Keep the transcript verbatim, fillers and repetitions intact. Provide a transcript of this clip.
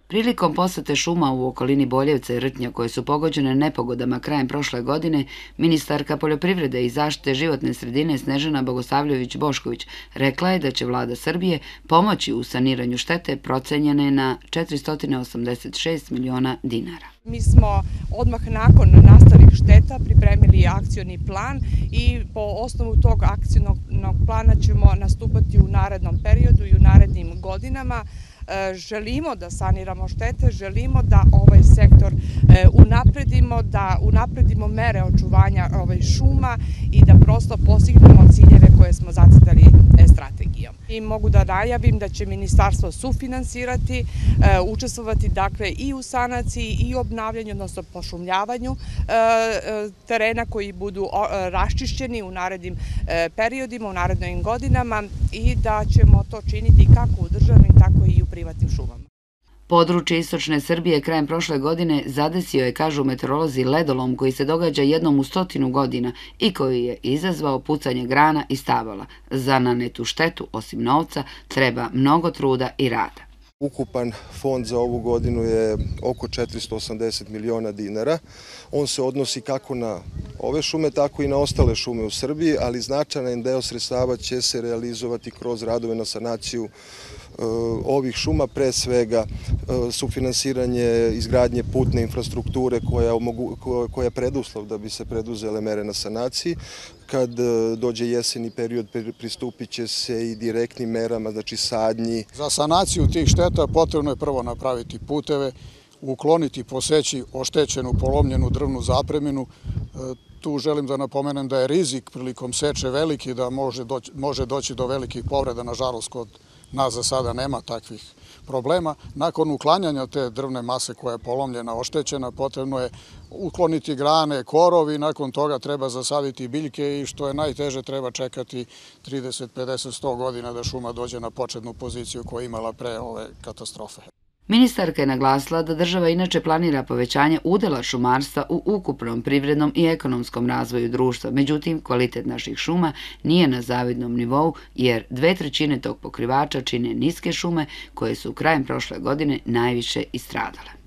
Prilikom posete šuma u okolini Boljevca i Rtnja koje su pogođene nepogodama krajem prošle godine, ministarka poljoprivrede i zaštite životne sredine Snežana Bogosavljević-Bošković rekla je da će vlada Srbije pomoći u saniranju štete procenjene na četiristo osamdeset šest miliona dinara. Mi smo odmah nakon nastalih šteta pripremili akcioni plan i po osnovu tog akcionog plana ćemo nastupati u narednom periodu i u narednim godinama. Želimo da saniramo štete, želimo da ovaj sektor unapredimo, da unapredimo mere očuvanja šuma i da prosto postignemo ciljeve koje smo zacrtali strategijom. I mogu da najavim da će ministarstvo sufinansirati, učestvovati dakle i u sanaciji i obnavljanju, odnosno pošumljavanju terena koji budu raščišćeni u narednim periodima, u narednim godinama i da ćemo to činiti kako u državnim, tako i u privatnim šumama. Područje istočne Srbije krajem prošle godine zadesio je, kažu meteorolozi, ledolom koji se događa jednom u stotinu godina i koji je izazvao pucanje grana i stabala. Za nanetu štetu, osim novca, treba mnogo truda i rada. Ukupan fond za ovu godinu je oko četiristo osamdeset miliona dinara. On se odnosi kako na ove šume, tako i na ostale šume u Srbiji, ali značajan deo sredstava će se realizovati kroz radove na sanaciju ovih šuma, pre svega sufinansiranje izgradnje putne infrastrukture koja je preduslov da bi se preduzele mere na sanaciji. Kad dođe jeseni period, pristupit će se i direktnim merama, znači sadnji. Za sanaciju tih šteta potrebno je prvo napraviti puteve, ukloniti, poseći oštećenu, polomljenu drvnu zapreminu. Tu želim da napomenem da je rizik prilikom seče veliki, da može doći do velikih povreda, nažalost kod nas za sada nema takvih problema. Nakon uklanjanja te drvne mase koja je polomljena, oštećena, potrebno je ukloniti grane, korovi, nakon toga treba zasaditi biljke i što je najteže treba čekati trideset, pedeset, sto godina da šuma dođe na početnu poziciju koju je imala pre ove katastrofe. Ministarka je naglasila da država inače planira povećanje udela šumarstva u ukupnom privrednom i ekonomskom razvoju društva. Međutim, kvalitet naših šuma nije na zavidnom nivou jer dve trećine tog pokrivača čine niske šume koje su krajem prošle godine najviše istradale.